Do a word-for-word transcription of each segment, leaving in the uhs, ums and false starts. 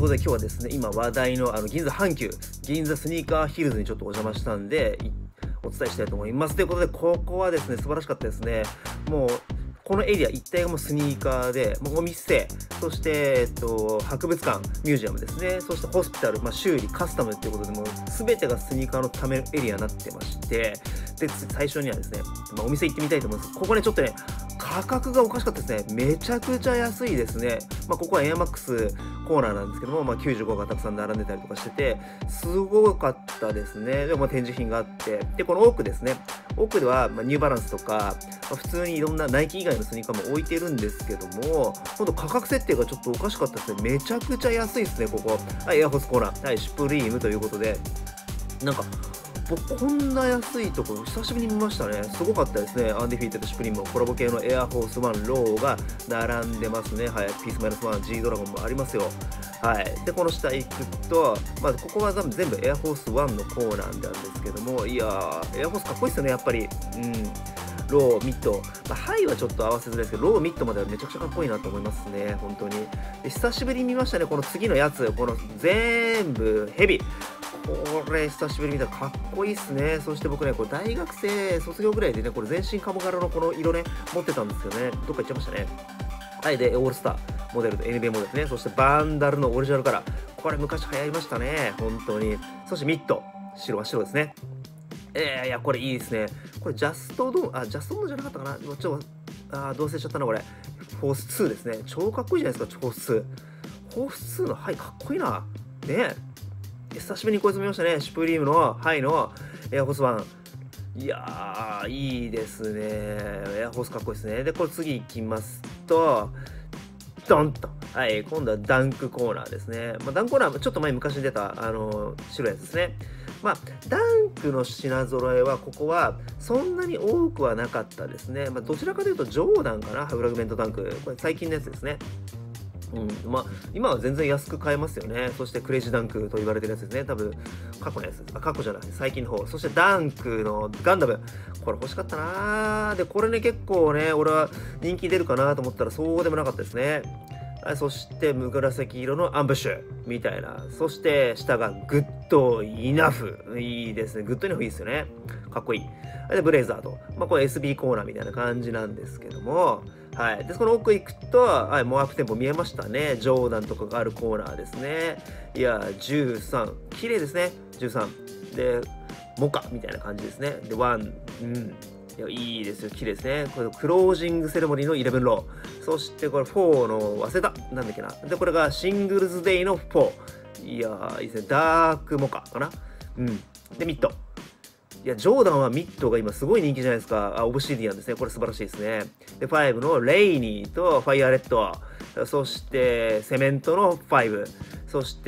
ことで今日はですね、今話題のあの銀座阪急、銀座スニーカーヒルズにちょっとお邪魔したんで、いお伝えしたいと思います。ということで、ここはですね、素晴らしかったですね。もう、このエリア一帯がもうスニーカーで、もうお店、そして、えっと、博物館、ミュージアムですね、そしてホスピタル、まあ、修理、カスタムっていうことで、もう全てがスニーカーのためのエリアになってまして、で、最初にはですね、まあ、お店行ってみたいと思うんです。ここね、ちょっとね、価格がおかしかったですね。めちゃくちゃ安いですね。まあ、ここはエアマックスコーナーなんですけども、まあ、きゅうじゅうごがたくさん並んでたりとかしてて、すごかったですね。でもまあ展示品があって、で、この奥ですね。奥では、まあ、ニューバランスとか、まあ、普通にいろんなナイキ以外のスニーカーも置いてるんですけども、今度価格設定がちょっとおかしかったですね。めちゃくちゃ安いですね、ここ。はい、エアフォースコーナー。はい、シュプリームということで、なんか、僕こんな安いところ久しぶりに見ましたね。すごかったですね。アンディフィーテッドシュプリームのコラボ系のエアフォースワンローが並んでますね。はい。ピースマイナスワン G ドラゴンもありますよ。はい。で、この下行くと、まずここは全部エアフォースワンのコーナーなんですけども、いやー、エアフォースかっこいいっすよね、やっぱり。うん。ロー、ミッド、まあ、ハイはちょっと合わせづらいですけど、ロー、ミッドまではめちゃくちゃかっこいいなと思いますね、本当に。で、久しぶりに見ましたね、この次のやつ、この全部ヘビ。これ、久しぶりに見たらかっこいいっすね。そして僕ね、これ大学生卒業ぐらいでね、これ全身カモ柄のこの色ね、持ってたんですよね。どっか行っちゃいましたね。はい、で、オールスターモデルと エヌビーエー モデルですね。そしてバンダルのオリジナルカラー。これ昔流行りましたね、本当に。そしてミッド。白は白ですね。えー、いや、これいいですね。これジャストドーン、あ、ジャストドーンじゃなかったかな。もうちょっと、あー、どうせしちゃったな、これ。フォースツーですね。超かっこいいじゃないですか、フォースツー。フォースツーの、はい、かっこいいな。ねえ。久しぶりにこいつ見ましたね。シュプリームの、はいの、エアフォースワン。いやー、いいですね。エアフォースかっこいいですね。で、これ次行きますと、ドンと。はい、今度はダンクコーナーですね。まあ、ダンクコーナー、ちょっと前昔に出た、あのー、白いやつですね。まあ、ダンクの品揃えは、ここはそんなに多くはなかったですね。まあ、どちらかというと、ジョーダンかな、フラグメントダンク。これ最近のやつですね。うん、まあ、今は全然安く買えますよね。そしてクレイジーダンクと言われてるやつですね。多分、過去のやつ。あ、過去じゃない。最近の方。そしてダンクのガンダム。これ欲しかったなー。で、これね、結構ね、俺は人気出るかなと思ったらそうでもなかったですね。はい、そして紫色のアンブッシュみたいな。そして下がグッドイナフ。いいですね。グッドイナフいいですよね。かっこいい。で、ブレイザーと。まあ、これ エスビー コーナーみたいな感じなんですけども。はい。で、その奥行くと、はい、モアップ店舗見えましたね。ジョーダンとかがあるコーナーですね。いや、じゅうさん。綺麗ですね。じゅうさん。で、モカみたいな感じですね。で、ワン。うん。いや、いいですよ。綺麗ですね。これ、クロージングセレモニーのイレブンロー。そして、これ、フォーの、忘れた。なんだっけな。で、これがシングルズデイのフォー。いやー、いいですね。ダークモカかな。うん。で、ミッド。いや、ジョーダンはミッドが今すごい人気じゃないですか。あ、オブシディアンですね。これ素晴らしいですね。で、ファイブのレイニーとファイアレッド。そして、セメントのファイブ。そして、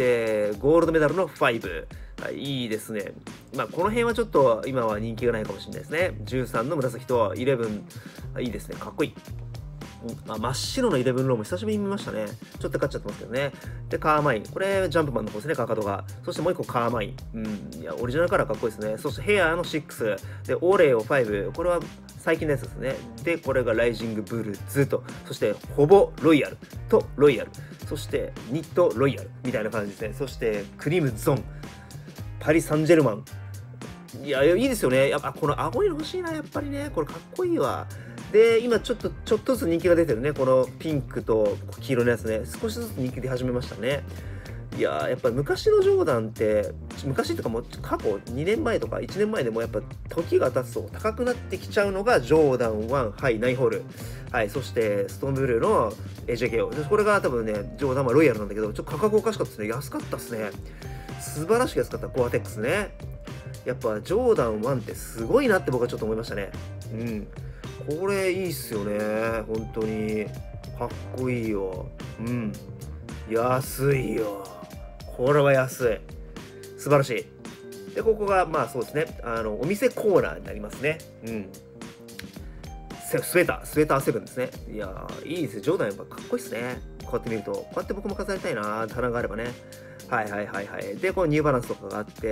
ゴールドメダルのファイブ。はい、いいですね。まあ、この辺はちょっと今は人気がないかもしれないですね。じゅうさんの紫とじゅういち。いいですね。かっこいい。まあ、真っ白のイレブンローも久しぶりに見ましたね。ちょっと買っちゃってますけどね。で、カーマイン。これ、ジャンプマンの方ですね、かかとが。そしてもう一個カーマイン。うん。いや、オリジナルカラーかっこいいですね。そしてヘアのシックス。で、オレオファイブ。これは最近のやつですね。で、これがライジングブルーズと。そして、ホボロイヤルとロイヤル。そして、ニットロイヤル。みたいな感じですね。そして、クリムゾン。パリ・サンジェルマン。いや、いいですよね。やっぱ、この青いの欲しいな、やっぱりね。これかっこいいわ。で、今ちょっと、ちょっとずつ人気が出てるね。このピンクと黄色のやつね。少しずつ人気出始めましたね。いやー、やっぱり昔のジョーダンって、昔とかも過去にねんまえとかいちねんまえでもやっぱ時が経つと高くなってきちゃうのがジョーダンワン、はい、ナインホール。はい、そしてストーンブルーの エージェーケーオー。これが多分ね、ジョーダンはロイヤルなんだけど、ちょっと価格おかしかったですね。安かったですね。素晴らしく安かった。コアテックスね。やっぱジョーダンワンってすごいなって僕はちょっと思いましたね。うん。これいいっすよね。本当に。かっこいいよ。うん。安いよ。これは安い。素晴らしい。で、ここが、まあそうですね。あの、お店コーナーになりますね。うん。スウェーター、スウェーターセブンですね。いやー、いいですよ。ジョーダンやっぱかっこいいっすね。こうやって見ると。こうやって僕も飾りたいなーって花があればね。はいはいはいはい。で、このニューバランスとかがあって、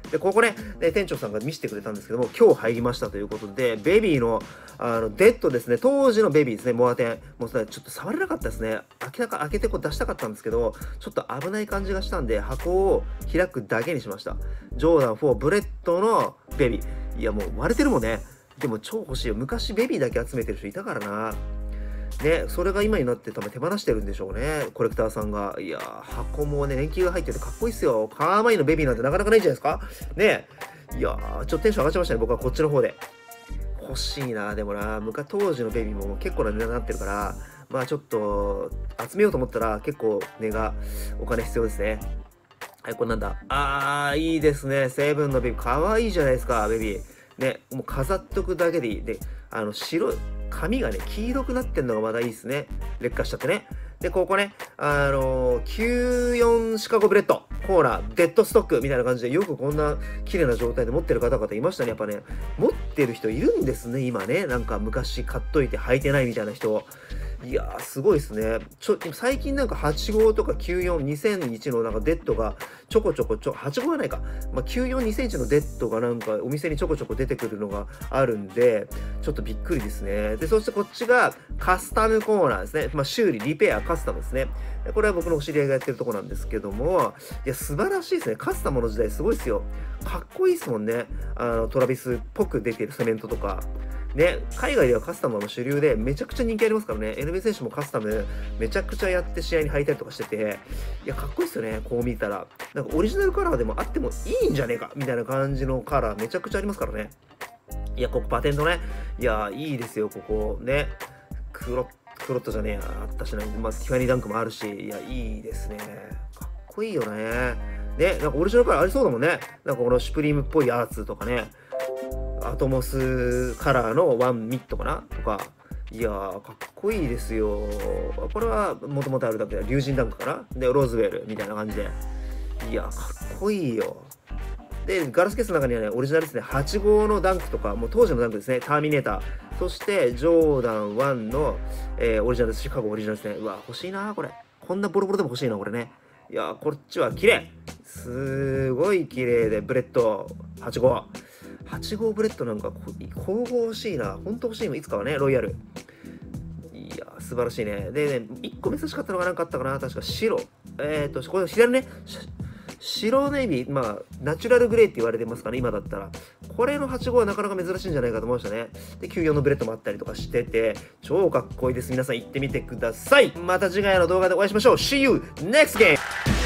で、ここね、で店長さんが見せてくれたんですけども、今日入りましたということで、ベビーの、あの、デッドですね、当時のベビーですね、モアテン。もうさ、ちょっと触れなかったですね。開けたか、開けてこう出したかったんですけど、ちょっと危ない感じがしたんで、箱を開くだけにしました。ジョーダンフォーブレッドのベビー。いや、もう割れてるもんね。でも超欲しいよ。昔ベビーだけ集めてる人いたからな。ね、それが今になって多分手放してるんでしょうね。コレクターさんが。いやー、箱もね、年季が入っててかっこいいっすよ。カーマインのベビーなんてなかなかないんじゃないですかね。いやー、ちょっとテンション上がっちゃいましたね。僕はこっちの方で。欲しいな。でもな、昔当時のベビーも結構な値段になってるから、まあちょっと、集めようと思ったら結構値が、お金必要ですね。はい、これなんだ。あー、いいですね。セブンのベビー。かわいいじゃないですか、ベビー。ね、もう飾っとくだけでいい。で、あの、白い、髪がね、黄色くなってんのがまだいいですね。劣化しちゃってね。で、ここね、あのー、きゅうよんシカゴブレッド、コーナー、デッドストックみたいな感じで、よくこんな綺麗な状態で持ってる方々いましたね。やっぱね、持ってる人いるんですね、今ね。なんか昔買っといて履いてないみたいな人。いやー、すごいですね。ちょ、最近なんかはち号とかきゅうよん、にせんいちのなんかデッドがちょこちょこちょ、はち号はないか。まあ、きゅうよん、にせんいちのデッドがなんかお店にちょこちょこ出てくるのがあるんで、ちょっとびっくりですね。で、そしてこっちがカスタムコーナーですね。まあ、修理、リペア、カスタムですね。これは僕のお知り合いがやってるとこなんですけども、いや、素晴らしいですね。カスタムの時代すごいですよ。かっこいいですもんね。あの、トラビスっぽく出てるセメントとか。ね、海外ではカスタムの主流でめちゃくちゃ人気ありますからね。エヌビー 選手もカスタムめちゃくちゃやって試合に入ったりとかしてて、いや、かっこいいっすよね。こう見たら。なんかオリジナルカラーでもあってもいいんじゃねえかみたいな感じのカラーめちゃくちゃありますからね。いや、ここパテントね。いや、いいですよ、ここ。ね。黒、黒ットじゃねえや。あったしない。まあ、ティファニーダンクもあるし、いや、いいですね。かっこいいよね。ね、なんかオリジナルカラーありそうだもんね。なんかこのシュプリームっぽいやつとかね。アトモスカラーのワンミットかなとか。いやー、かっこいいですよ。これはもともとあるだけで、竜神ダンクかなで、ローズウェルみたいな感じで。いやー、かっこいいよ。で、ガラスケースの中にはね、オリジナルですね、はち号のダンクとか、もう当時のダンクですね、ターミネーター。そして、ジョーダンワンの、えー、オリジナルです。シカゴオリジナルですね。うわ、欲しいなー、これ。こんなボロボロでも欲しいな、これね。いやー、こっちは綺麗。すごい綺麗で、ブレッドはち号。はち号ブレッドなんか、神々欲しいな。ほんと欲しいもん、いつかはね、ロイヤル。いやー、素晴らしいね。でね、いっこ珍しかったのが何かあったかな。確か白。えっ、ー、と、これ左ね。白ネイビー、まあ、ナチュラルグレーって言われてますかね、今だったら。これのはち号はなかなか珍しいんじゃないかと思いましたね。で、きゅうよんのブレッドもあったりとかしてて、超かっこいいです。皆さん行ってみてください。また次回の動画でお会いしましょう。See you next game!